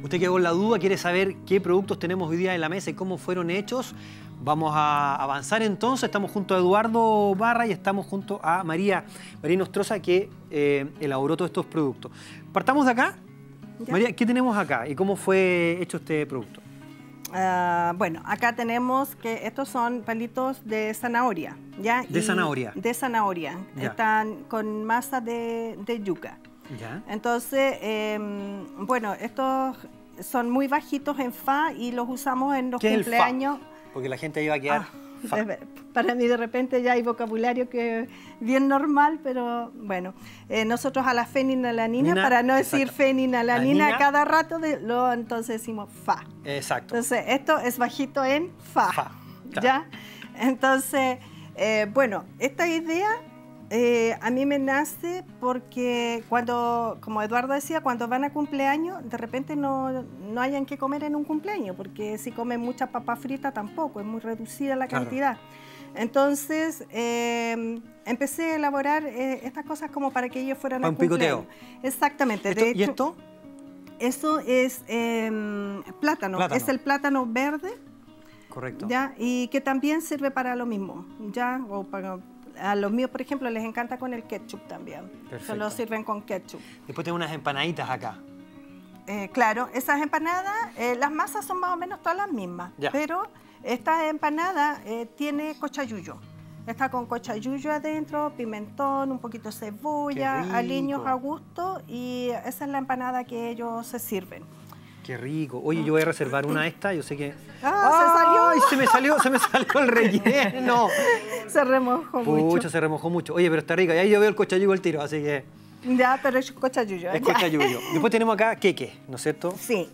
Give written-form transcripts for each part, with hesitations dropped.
Usted quedó con la duda, quiere saber qué productos tenemos hoy día en la mesa y cómo fueron hechos. Vamos a avanzar entonces. Estamos junto a Eduardo Barra y estamos junto a María Nostroza, que elaboró todos estos productos. Partamos de acá. ¿Ya? María, ¿qué tenemos acá y cómo fue hecho este producto? Bueno, acá tenemos que estos son palitos de zanahoria, ¿ya? ¿De zanahoria? De zanahoria. Ya. Están con masa de yuca. ¿Ya? Entonces, bueno, estos son muy bajitos en fa y los usamos en los cumpleaños. ¿Qué es el fa? Porque la gente ahí va a quedar... Para mí de repente ya hay vocabulario que es bien normal, pero bueno, nosotros a la fenilalanina, para no decir fenilalanina cada rato, entonces decimos fa. Exacto. Entonces esto es bajito en fa, claro. ¿ya? Entonces, bueno, esta idea a mí me nace porque cuando, como Eduardo decía, cuando van a cumpleaños, de repente no hayan que comer en un cumpleaños, porque si comen mucha papa frita tampoco, es muy reducida la cantidad. Entonces, empecé a elaborar estas cosas como para que ellos fueran a cumpleaños. Un picoteo. Exactamente. De hecho, ¿y esto? Eso es plátano, es el plátano verde. Correcto. ¿Ya? Y que también sirve para lo mismo, ¿ya? O para... A los míos, por ejemplo, les encanta con el ketchup también. Perfecto. Se lo sirven con ketchup. Después tengo unas empanaditas acá. Claro, esas empanadas, las masas son más o menos todas las mismas. Ya. Pero esta empanada tiene cochayuyo. Está con cochayuyo adentro, pimentón, un poquito de cebolla, aliños a gusto. Y esa es la empanada que ellos se sirven. Qué rico. Oye, yo voy a reservar una de estas, yo sé que... ¡Ah, se me salió el relleno! Se remojó mucho. Pucha, se remojó mucho. Oye, pero está rica. Y ahí yo veo el cochayuyo al tiro, así que... Ya, pero es cochayuyo. Es cochayuyo. Después tenemos acá queque, ¿no es cierto? Sí.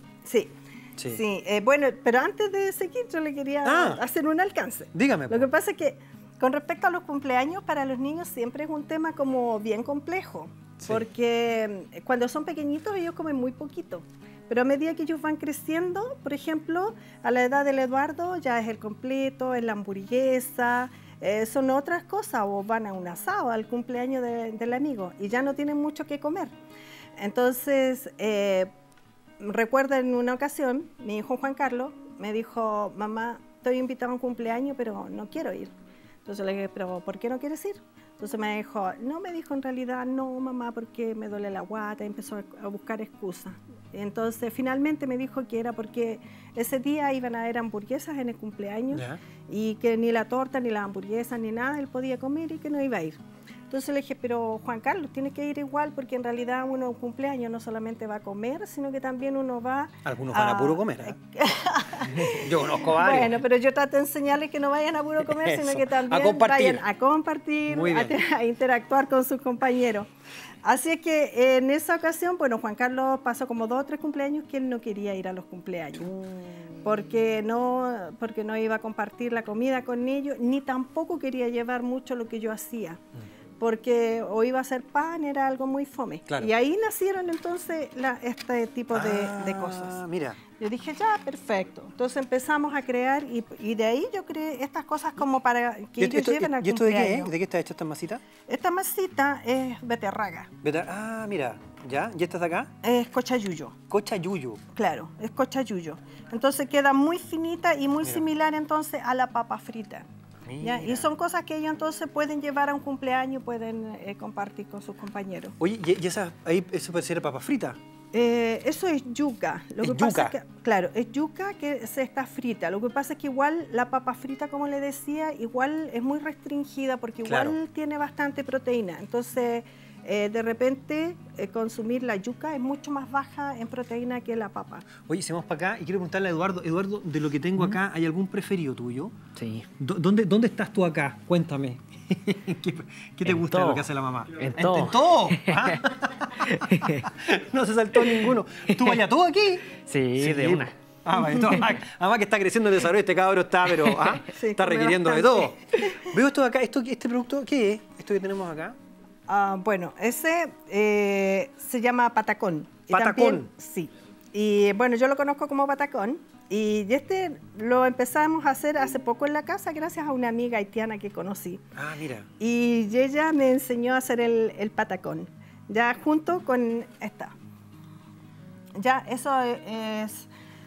Bueno, pero antes de seguir, yo le quería hacer un alcance. Dígame. Lo que pasa es que con respecto a los cumpleaños, para los niños siempre es un tema como bien complejo. Sí. Porque cuando son pequeñitos ellos comen muy poquito. Pero a medida que ellos van creciendo, por ejemplo, a la edad del Eduardo ya es el completo, es la hamburguesa, son otras cosas, o van a un asado, al cumpleaños del amigo, y ya no tienen mucho que comer. Entonces, recuerdo en una ocasión, mi hijo Juan Carlos me dijo, mamá, estoy invitado a un cumpleaños, pero no quiero ir. Entonces le dije, pero ¿por qué no quieres ir? Entonces me dijo en realidad no, mamá, porque me duele la guata, y empezó a buscar excusas. Entonces finalmente me dijo que era porque ese día iban a haber hamburguesas en el cumpleaños y que ni la torta, ni las hamburguesas, ni nada él podía comer y que no iba a ir. Entonces le dije, pero Juan Carlos, tiene que ir igual porque en realidad uno en cumpleaños no solamente va a comer, sino que también uno va Algunos van a puro comer, ¿eh? Yo conozco varios. Bueno, pero yo trato de enseñarles que no vayan a puro comer, sino que también vayan a compartir, a interactuar con sus compañeros. Así es que en esa ocasión, bueno, Juan Carlos pasó como 2 o 3 cumpleaños que él no quería ir a los cumpleaños. Porque no iba a compartir la comida con ellos, ni tampoco quería llevar mucho lo que yo hacía. Porque o iba a hacer pan, era algo muy fome. Claro. Y ahí nacieron entonces este tipo de cosas. Mira. Yo dije, ya, perfecto. Entonces empezamos a crear y de ahí yo creé estas cosas como para que ellos lleven al cumpleaños. ¿Y esto de qué es? ¿De qué está hecha esta masita? Esta masita es beterraga. Mira, ¿ya? ¿Y esta de acá? Es cochayuyo. Cochayuyo. Claro, es cochayuyo. Entonces queda muy finita y muy similar entonces a la papa frita. ¿Ya? Y son cosas que ellos entonces pueden llevar a un cumpleaños, pueden compartir con sus compañeros. Oye, ¿y eso puede ser papa frita? Eso es yuca. Lo que pasa es que, claro, es yuca que se está frita. Lo que pasa es que igual la papa frita, como le decía, igual es muy restringida porque igual tiene bastante proteína. Entonces, de repente, consumir la yuca es mucho más baja en proteína que la papa. Oye, si vamos para acá y quiero preguntarle a Eduardo. Eduardo, de lo que tengo acá, ¿hay algún preferido tuyo? Sí. ¿Dónde estás tú acá? Cuéntame. ¿Qué te gusta de lo que hace la mamá? En todo. ¿En todo? ¿Ah? No se saltó ninguno. ¿Tú vayas todo aquí? Sí, de una. Además que está creciendo el desarrollo, este cabro está, pero está requiriendo de todo. Veo esto de acá, este producto, ¿qué es? Esto que tenemos acá. Bueno, ese se llama patacón. ¿Patacón? Sí. Y bueno, yo lo conozco como patacón. Y este lo empezamos a hacer hace poco en la casa gracias a una amiga haitiana que conocí. Ah, mira. Y ella me enseñó a hacer el patacón, ya junto con esta. Ya, eso es...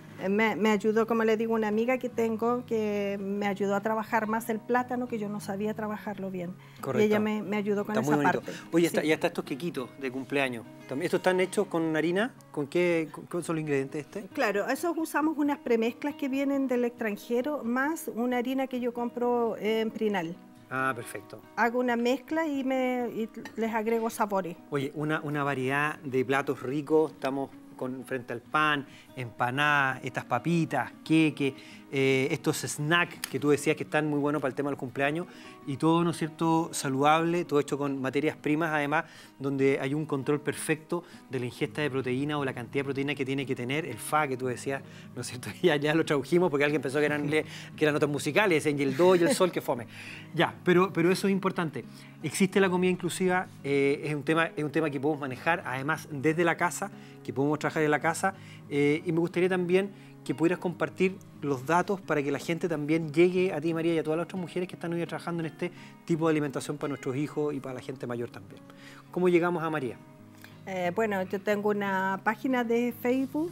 Me ayudó, como le digo, una amiga que tengo que me ayudó a trabajar más el plátano, que yo no sabía trabajarlo bien. Correcto. Y ella me ayudó con está esa muy bonito. parte. Oye, Sí. ya está estos quequitos de cumpleaños. ¿Estos están hechos con harina? ¿Qué son los ingredientes Claro, esos usamos unas premezclas que vienen del extranjero, más una harina que yo compro en Prinal. Ah, perfecto. Hago una mezcla y les agrego sabores. Oye, una variedad de platos ricos. Estamos frente al pan, empanadas, estas papitas, queque, estos snacks que tú decías que están muy buenos para el tema del cumpleaños y todo, ¿no es cierto?, saludable, todo hecho con materias primas, además, donde hay un control perfecto de la ingesta de proteína o la cantidad de proteína que tiene que tener, el FA que tú decías, ¿no es cierto? Ya lo tradujimos porque alguien pensó que eran notas musicales, decían, y el do y el sol, que fome. Ya, pero eso es importante. Existe la comida inclusiva, es un tema que podemos manejar, además, desde la casa, que podemos trabajar en la casa, y me gustaría también que pudieras compartir los datos para que la gente también llegue a ti, María, y a todas las otras mujeres que están hoy trabajando en este tipo de alimentación para nuestros hijos y para la gente mayor también. ¿Cómo llegamos a María? Bueno, yo tengo una página de Facebook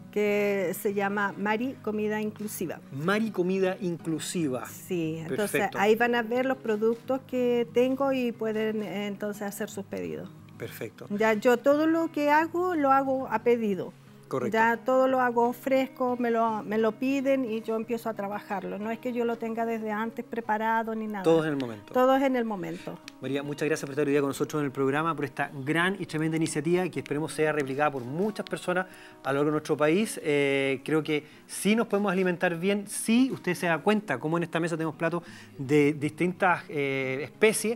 que se llama Mari Comida Inclusiva. Mari Comida Inclusiva. Sí, entonces Perfecto. ahí van a ver los productos que tengo y pueden entonces hacer sus pedidos. Perfecto. Ya yo todo lo que hago, lo hago a pedido. Correcto. Ya todo lo hago fresco, me lo piden y yo empiezo a trabajarlo. No es que yo lo tenga desde antes preparado ni nada. Todo en el momento. Todo es en el momento. María, muchas gracias por estar hoy día con nosotros en el programa, por esta gran y tremenda iniciativa que esperemos sea replicada por muchas personas a lo largo de nuestro país. Creo que sí nos podemos alimentar bien, sí usted se da cuenta cómo en esta mesa tenemos platos de distintas especies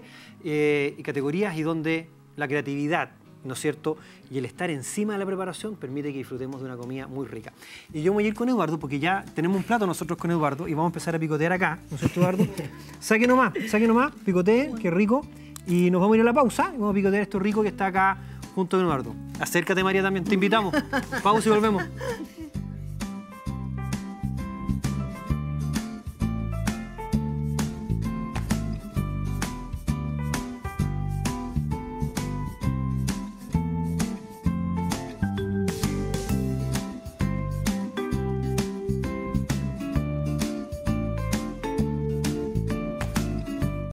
y categorías y donde la creatividad, ¿no es cierto?, y el estar encima de la preparación permite que disfrutemos de una comida muy rica. Y yo me voy a ir con Eduardo porque ya tenemos un plato nosotros con Eduardo y vamos a empezar a picotear acá, ¿no es cierto, Eduardo? Saque nomás, picotee, qué rico. Y nos vamos a ir a la pausa y vamos a picotear esto rico que está acá junto con Eduardo. Acércate, María, también, te invitamos. Pausa y volvemos.